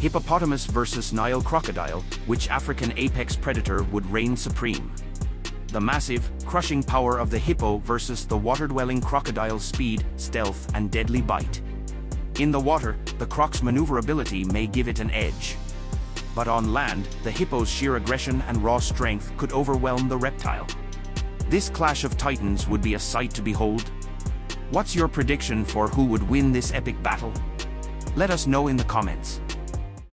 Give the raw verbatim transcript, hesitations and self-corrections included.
Hippopotamus versus Nile Crocodile, which African apex predator would reign supreme? The massive, crushing power of the hippo versus the water-dwelling crocodile's speed, stealth, and deadly bite. In the water, the croc's maneuverability may give it an edge. But on land, the hippo's sheer aggression and raw strength could overwhelm the reptile. This clash of titans would be a sight to behold. What's your prediction for who would win this epic battle? Let us know in the comments.